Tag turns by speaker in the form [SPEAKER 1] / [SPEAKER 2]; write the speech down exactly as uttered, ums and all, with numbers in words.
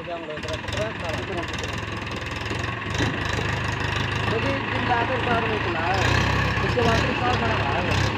[SPEAKER 1] दिन रात साथ में चला है, उसके बाद साल खड़ा रहा है।